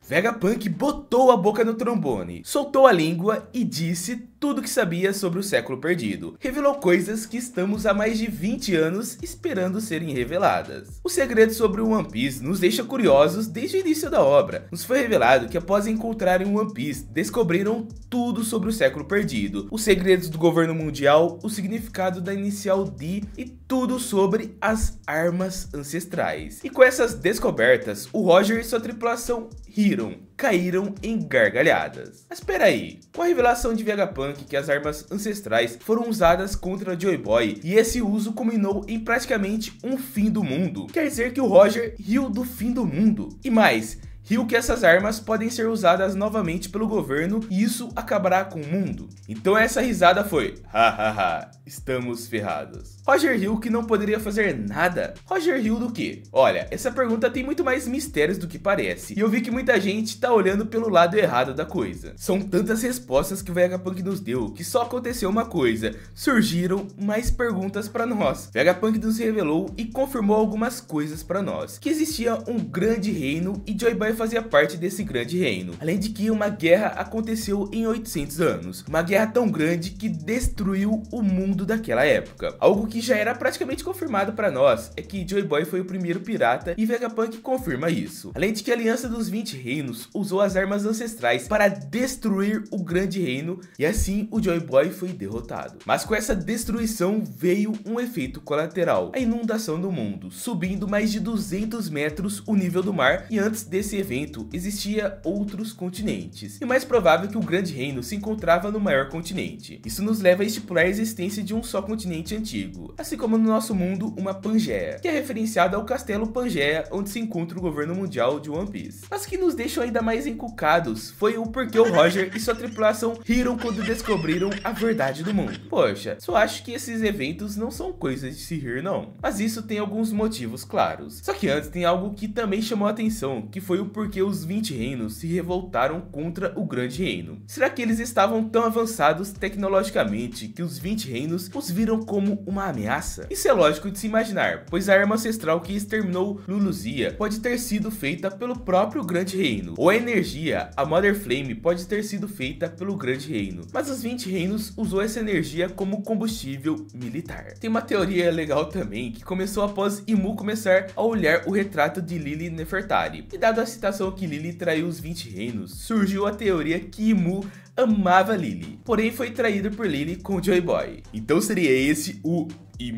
Vegapunk botou a boca no trombone, soltou a língua e disse tudo que sabia sobre o século perdido. Revelou coisas que estamos há mais de 20 anos esperando serem reveladas. O segredo sobre o One Piece nos deixa curiosos desde o início da obra. Nos foi revelado que após encontrarem o One Piece, descobriram tudo sobre o século perdido, os segredos do governo mundial, o significado da inicial D e tudo sobre as armas ancestrais. E com essas descobertas, o Roger e sua tripulação caíram em gargalhadas. Mas peraí, com a revelação de Vegapunk que as armas ancestrais foram usadas contra Joy Boy e esse uso culminou em praticamente um fim do mundo, quer dizer que o Roger riu do fim do mundo. E mais, riu que essas armas podem ser usadas novamente pelo governo e isso acabará com o mundo. Então essa risada foi, hahaha, estamos ferrados. Roger riu que não poderia fazer nada. Roger riu do quê? Olha, essa pergunta tem muito mais mistérios do que parece. E eu vi que muita gente tá olhando pelo lado errado da coisa. São tantas respostas que o Vegapunk nos deu que só aconteceu uma coisa. Surgiram mais perguntas para nós. Vegapunk nos revelou e confirmou algumas coisas para nós. Que existia um grande reino e Joy Boy fazia parte desse grande reino. Além de que uma guerra aconteceu em 800 anos. Uma guerra tão grande que destruiu o mundo daquela época. Algo que já era praticamente confirmado para nós é que Joy Boy foi o primeiro pirata e Vegapunk confirma isso. Além de que a Aliança dos 20 Reinos usou as armas ancestrais para destruir o grande reino e assim o Joy Boy foi derrotado. Mas com essa destruição veio um efeito colateral, a inundação do mundo, subindo mais de 200 metros o nível do mar e antes desse evento existia outros continentes. E o mais provável é que o grande reino se encontrava no maior continente. Isso nos leva a estipular a existência de um só continente antigo, assim como no nosso mundo uma Pangeia, que é referenciada ao castelo Pangeia onde se encontra o governo mundial de One Piece. Mas o que nos deixou ainda mais encucados foi o porquê o Roger e sua tripulação riram quando descobriram a verdade do mundo. Poxa, só acho que esses eventos não são coisas de se rir não, mas isso tem alguns motivos claros. Só que antes tem algo que também chamou a atenção, que foi o porquê os 20 reinos se revoltaram contra o grande reino. Será que eles estavam tão avançados tecnologicamente que os 20 reinos os viram como uma ameaça? Isso é lógico de se imaginar, pois a arma ancestral que exterminou Luluzia pode ter sido feita pelo próprio grande reino, ou a energia, a Mother Flame, pode ter sido feita pelo grande reino, mas os 20 reinos usou essa energia como combustível militar. Tem uma teoria legal também que começou após Imu começar a olhar o retrato de Lily Nefertari, e dado a citação que Lily traiu os 20 reinos, surgiu a teoria que Imu amava Lily, porém foi traído por Lily com Joy Boy. Então seria esse o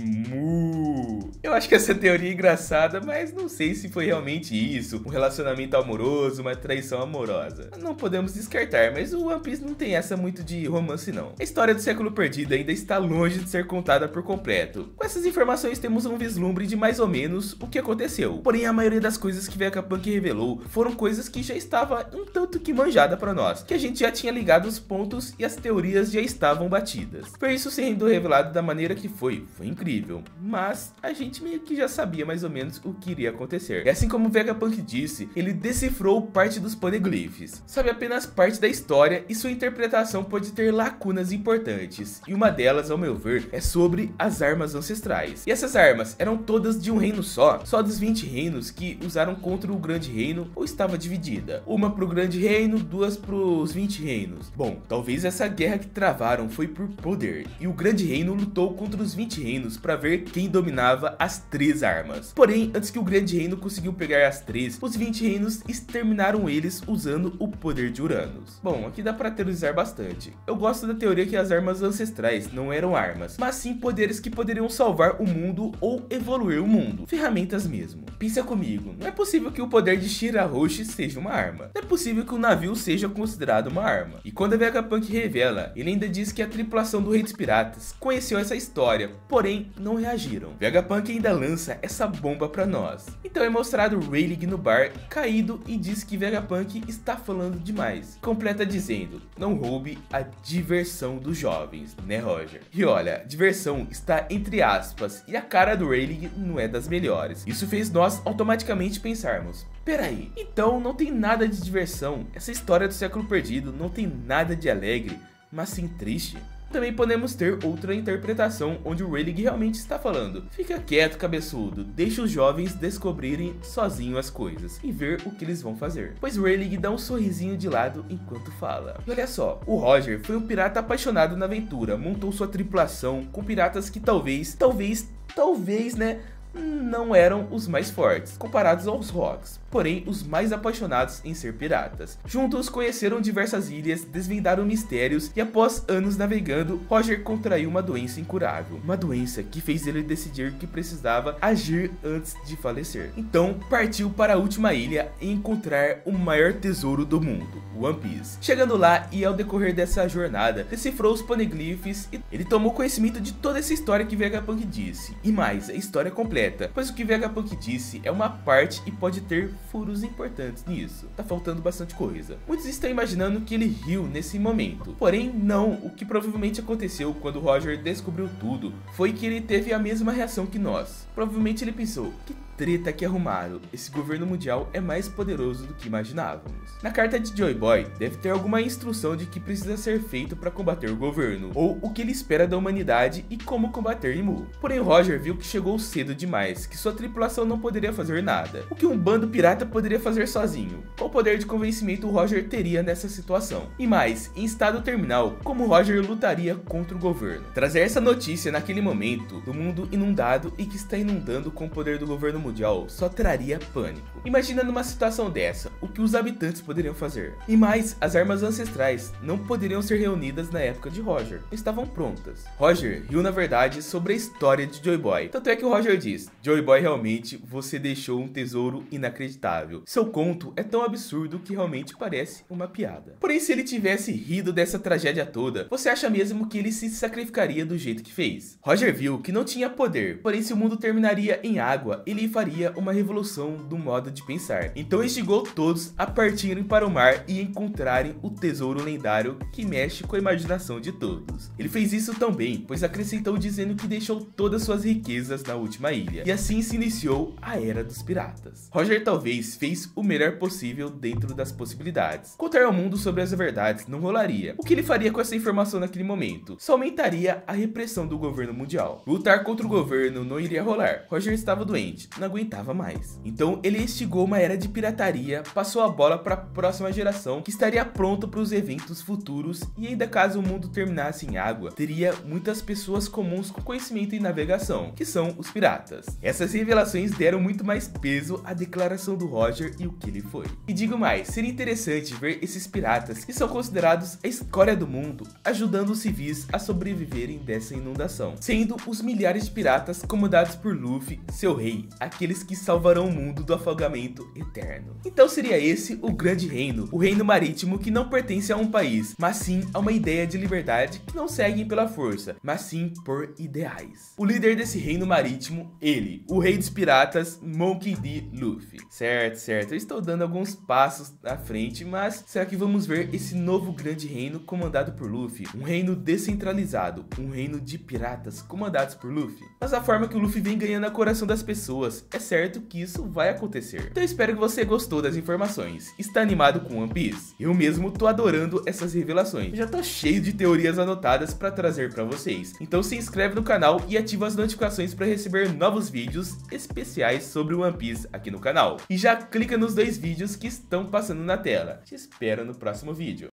Imu. Eu acho que essa teoria é engraçada, mas não sei se foi realmente isso, um relacionamento amoroso, uma traição amorosa. Não podemos descartar, mas o One Piece não tem essa muito de romance não. A história do século perdido ainda está longe de ser contada por completo. Com essas informações temos um vislumbre de mais ou menos o que aconteceu. Porém a maioria das coisas que Vegapunk revelou foram coisas que já estava um tanto que manjada para nós, que a gente já tinha ligado os pontos e as teorias já estavam batidas. Por isso sendo revelado da maneira que foi incrível, mas a gente meio que já sabia mais ou menos o que iria acontecer. E assim como o Vegapunk disse, ele decifrou parte dos poneglyphs, sabe apenas parte da história e sua interpretação pode ter lacunas importantes, e uma delas, ao meu ver, é sobre as armas ancestrais. E essas armas eram todas de um reino só dos 20 reinos que usaram contra o grande reino, ou estava dividida? Uma pro grande reino, duas pros 20 reinos. Bom, talvez essa guerra que travaram foi por poder, e o grande reino lutou contra os 20 reinos para ver quem dominava as 3 armas. Porém, antes que o grande reino conseguiu pegar as 3, os 20 reinos exterminaram eles usando o poder de Uranus. Bom, aqui dá para teorizar bastante. Eu gosto da teoria que as armas ancestrais não eram armas, mas sim poderes que poderiam salvar o mundo ou evoluir o mundo. Ferramentas mesmo. Pensa comigo, não é possível que o poder de Shirahoshi seja uma arma. Não é possível que o navio seja considerado uma arma. E quando a Vegapunk revela, ele ainda diz que a tripulação do Rei dos Piratas conheceu essa história, porém não reagiram. Vegapunk ainda lança essa bomba pra nós. Então é mostrado Rayleigh no bar, caído, e diz que Vegapunk está falando demais. Completa dizendo, não roube a diversão dos jovens, né Roger? E olha, diversão está entre aspas, e a cara do Rayleigh não é das melhores. Isso fez nós automaticamente pensarmos, peraí, então não tem nada de diversão, essa história do século perdido não tem nada de alegre, mas sim triste. Também podemos ter outra interpretação onde o Rayleigh realmente está falando: fica quieto, cabeçudo, deixa os jovens descobrirem sozinho as coisas e ver o que eles vão fazer. Pois Rayleigh dá um sorrisinho de lado enquanto fala. E olha só, o Roger foi um pirata apaixonado na aventura, montou sua tripulação com piratas que talvez, né, não eram os mais fortes, comparados aos Rocks, porém os mais apaixonados em ser piratas. Juntos conheceram diversas ilhas, desvendaram mistérios e após anos navegando, Roger contraiu uma doença incurável. Uma doença que fez ele decidir que precisava agir antes de falecer. Então partiu para a última ilha e encontrar o maior tesouro do mundo, One Piece. Chegando lá e ao decorrer dessa jornada, decifrou os poneglyphs e ele tomou conhecimento de toda essa história que Vegapunk disse. E mais, a história completa, pois o que Vegapunk disse é uma parte e pode ter furos importantes nisso. Tá faltando bastante coisa. Muitos estão imaginando que ele riu nesse momento, porém não. O que provavelmente aconteceu quando Roger descobriu tudo foi que ele teve a mesma reação que nós. Provavelmente ele pensou: que treta que arrumaram, esse governo mundial é mais poderoso do que imaginávamos. Na carta de Joy Boy deve ter alguma instrução de que precisa ser feito para combater o governo, ou o que ele espera da humanidade e como combater Imu. Porém Roger viu que chegou cedo demais, que sua tripulação não poderia fazer nada. O que um bando pirata poderia fazer sozinho? Qual poder de convencimento o Roger teria nessa situação? E mais, em estado terminal, como Roger lutaria contra o governo? Trazer essa notícia naquele momento do mundo inundado e que está inundando com o poder do governo mundial só traria pânico. Imagina numa situação dessa, o que os habitantes poderiam fazer. E mais, as armas ancestrais não poderiam ser reunidas na época de Roger, estavam prontas. Roger riu na verdade sobre a história de Joy Boy, tanto é que o Roger diz: Joy Boy, realmente você deixou um tesouro inacreditável. Seu conto é tão absurdo que realmente parece uma piada. Porém, se ele tivesse rido dessa tragédia toda, você acha mesmo que ele se sacrificaria do jeito que fez? Roger viu que não tinha poder, porém se o mundo terminaria em água, ele faria uma revolução do modo de pensar. Então instigou todos a partirem para o mar e encontrarem o tesouro lendário que mexe com a imaginação de todos. Ele fez isso tão bem, pois acrescentou dizendo que deixou todas suas riquezas na última ilha. E assim se iniciou a Era dos Piratas. Roger talvez fez o melhor possível dentro das possibilidades. Contar ao mundo sobre as verdades não rolaria. O que ele faria com essa informação naquele momento? Só aumentaria a repressão do governo mundial. Lutar contra o governo não iria rolar. Roger estava doente, não aguentava mais. Então ele instigou uma era de pirataria, passou a bola para a próxima geração que estaria pronto para os eventos futuros e ainda caso o mundo terminasse em água, teria muitas pessoas comuns com conhecimento em navegação, que são os piratas. Essas revelações deram muito mais peso à declaração do Roger e o que ele foi. E digo mais, seria interessante ver esses piratas que são considerados a escória do mundo, ajudando os civis a sobreviverem dessa inundação, sendo os milhares de piratas comandados por Luffy, seu rei, aqueles que salvarão o mundo do afogamento eterno. Então seria esse o grande reino, o reino marítimo que não pertence a um país, mas sim a uma ideia de liberdade que não seguem pela força, mas sim por ideais. O líder desse reino marítimo, ele, o rei dos piratas, Monkey D. Luffy. Certo, eu estou dando alguns passos à frente, mas será que vamos ver esse novo grande reino comandado por Luffy? Um reino descentralizado, um reino de piratas comandados por Luffy? Mas a forma que o Luffy vem ganhando o coração das pessoas, é certo que isso vai acontecer. Então eu espero que você gostou das informações. Está animado com One Piece? Eu mesmo tô adorando essas revelações. Eu já tô cheio de teorias anotadas para trazer para vocês. Então se inscreve no canal e ativa as notificações para receber novos vídeos especiais sobre One Piece aqui no canal. E já clica nos 2 vídeos que estão passando na tela. Te espero no próximo vídeo.